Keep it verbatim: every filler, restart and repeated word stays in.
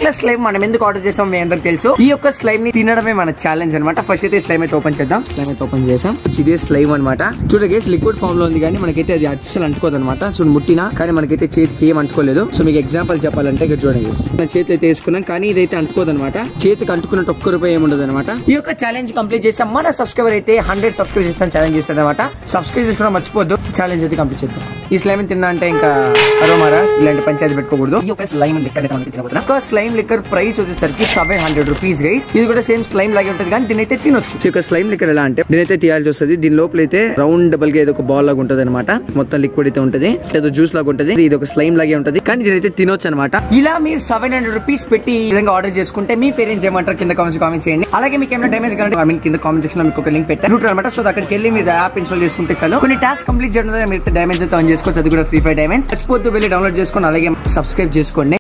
Costless slime మనం ఎందుకు order చేసాం మీ అందరికి తెలుసు. ఈ యొక్క స్లైమ్ ని తినడమే మన ఛాలెంజ్ అనమాట. ఫస్ట్ అయితే స్లైమ్ అయితే ఓపెన్ చేద్దాం. స్లైమ్ అయితే ఓపెన్ చేసాం. ఇదే స్లైమ్ అనమాట. చూడ గైస్ లిక్విడ్ ఫామ్ లో ఉంది కానీ మనకైతే అది అస్సలు అంటుకోదు అనమాట. చూడు ముట్టినా కానీ మనకైతే చేతికి ఏం అంటుకోలేదు. సో మీకు ఎగ్జాంపుల్ చెప్పాలంటే ఇక్కడ చూడండి గైస్, నా చేతి అయితే వేసుకున్నాం కానీ ఇదైతే అంటుకోదు అనమాట. చేతికి అంటుకున్నట్టు ఒక్క రూపాయి ఏమి ఉండదు అనమాట. ఈ యొక్క ఛాలెంజ్ కంప్లీట్ చేస్తాం. మన సబ్స్క్రైబర్ అయితే హండ్రెడ్ సబ్స్క్రైబ్ చేస్తాం ఛాలెంజ్ చేస్తాడు అనమాట. సబ్స్క్రైబ్ చేసుకోవడం మర్చిపోద్దు. ఛాలెంజ్ అయితే కంప్లీట్ చేద్దాం. ఈ స్లైమ్ తిన్నా అంటే ఇంకా అరోమారా ఇలాంటి పంచాయతీ పెట్టుకోకూడదు. ఈ యొక్క స్లైమ్ లిక్కర్ ఒక స్లైమ్ లిక్కర్ ప్రైస్ వచ్చేసరికి సెవెన్ హండ్రెడ్ రూపీస్ గైస్. ఇది కూడా సేమ్ స్లైమ్ లాగే ఉంటుంది కానీ దీని అయితే తినొచ్చు. ఈ యొక్క స్లైమ్ లిక్కర్ ఎలా అంటే దీనైతే తీయాల్సి వస్తుంది. దీని లోపల అయితే రౌండ్ డబల్ గా ఏదో ఒక బాల్ లాగా ఉంటది అనమాట. మొత్తం లిక్విడ్ అయితే ఉంటది, ఏదో జ్యూస్ లాగా ఉంటది. ఇది ఒక స్లైమ్ లాగే ఉంటది కానీ దీనైతే తినొచ్చు అనమాట. ఇలా మీరు సెవెన్ హండ్రెడ్ రూపీస్ పెట్టి ఈ విధంగా ఆర్డర్ చేసుకుంటే మీ పేరెంట్స్ ఏమంటారు కింద కామెంట్స్ కామెంట్ చేయండి. అలాగే మీకు ఏమైనా డ్యామేజ్ కావాలంటే ఐ మీన్ కింద కామెంట్ సెక్షన్ లో మీకు ఒక లింక్ పెట్టారు అనమాట. సో అక్కడికి వెళ్ళి మీరు యాప్ ఇన్స్టాల్ చేసుకుంటే చాలు. కొన్ని టాస్క్ కంప్లీట్ చేయడం మీరు డ్యామేజ్ అయితే ఆన్ చేసుకోవచ్చు. అది కూడా ఫ్రీ ఫైర్ డ్యామేజ్. మర్చిపోద్దు వెళ్ళి డౌన్లోడ్ చేసుకొని అలాగే సబ్స్క్రైబ్ చేసుకోండి.